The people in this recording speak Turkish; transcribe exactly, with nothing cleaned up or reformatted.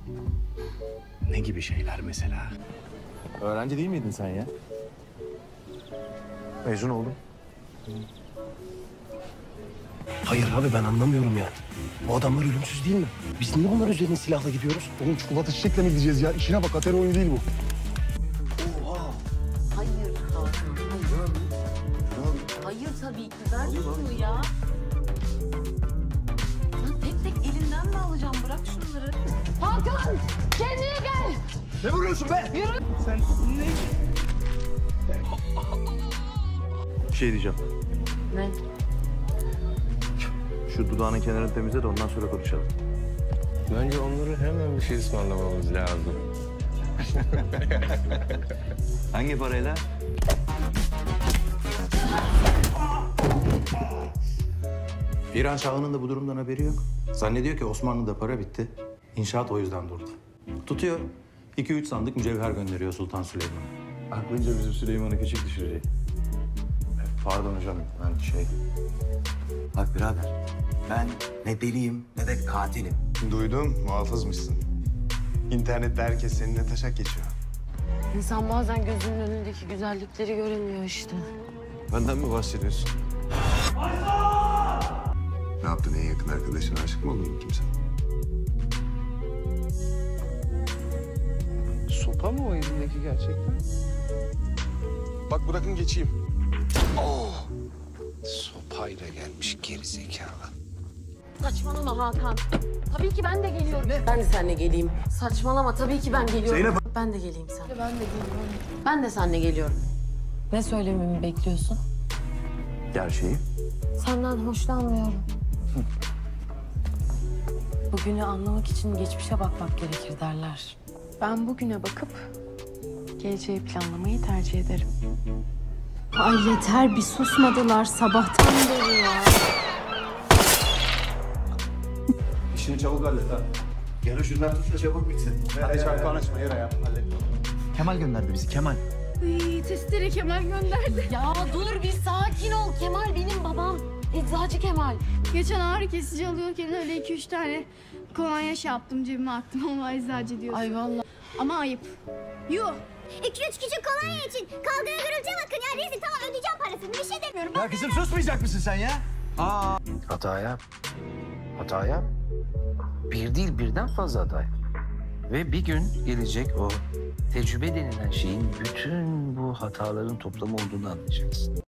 Ne gibi şeyler mesela? Öğrenci değil miydin sen ya? Mezun oldum. Hayır abi ben anlamıyorum ya. Bu adamlar ölümsüz değil mi? Biz niye bunlar üzerine silahla gidiyoruz? Oğlum çikolata çiçekle mi gideceğiz ya? İşine bak, atari oyunu değil bu. Hayır Hakan, hayır. Hayır tabii ki. Ver şunu ya. Lan tek tek elinden mi alacağım? Bırak şunları. Hakan! Kendine gel! Ne vuruyorsun be? Yürü! Sen ne? Bir şey diyeceğim. Ne? Şu dudağının kenarını temizle de ondan sonra konuşalım. Bence onları hemen bir şey ısmarlamamız lazım. Hangi parayla? İran Şahı'nın da bu durumdan haberi yok. Zannediyor ki Osmanlı'da para bitti. İnşaat o yüzden durdu. Tutuyor. iki üç sandık mücevher gönderiyor Sultan Süleyman'a. Aklınca bizim Süleyman'ı küçük düşürecek. Pardon hocam, ben şey... Bak birader ben ne deliyim ne de katilim. Duydum, muhafızmışsın. İnternette herkes seninle taşak geçiyor. İnsan bazen gözünün önündeki güzellikleri göremiyor işte. Benden mi bahsediyorsun? Ne yaptın, en yakın arkadaşına aşık mı oldun kimse? Sopa mı o elindeki gerçekten? Bak bırakın geçeyim. Sopayla gelmiş gerizekalı. Saçmalama Hakan. Tabii ki ben de geliyorum. Ne? Ben de seninle geleyim. Saçmalama tabii ki ben geliyorum. Zeynep. Ben de geleyim sen. Ben de geliyorum. Ben de seninle geliyorum. Ne söylememi bekliyorsun? Gerçeği. Senden hoşlanmıyorum. Bugünü anlamak için geçmişe bakmak gerekir derler. Ben bugüne bakıp geleceği planlamayı tercih ederim. Ay yeter bir susmadılar sabahtan beri ya. İşini çabuk hallet ha. Yarın şundan tut da çabuk bitsin. Hadi çarpı açma, yere yap. Hallet. Kemal gönderdi bizi Kemal. Uy, testere Kemal gönderdi. Ya dur bir sakin ol. Kemal benim babam. Eczacı Kemal. Geçen ağrı kesici alıyorken öyle iki üç tane kolonya şey yaptım cebime attım ama eczacı diyorsun. Ay vallahi. Ama ayıp. Yuh. İki üç küçük kolonya için kavgaya gürültüye bakın ya rezil, tamam ödeyeceğim parasını, bir şey demiyorum. Ya kızım susmayacak mısın sen ya? Aa. Hata yap. Hata yap. Bir değil, birden fazla hata yap. Ve bir gün gelecek, o tecrübe denilen şeyin bütün bu hataların toplamı olduğunu anlayacaksın.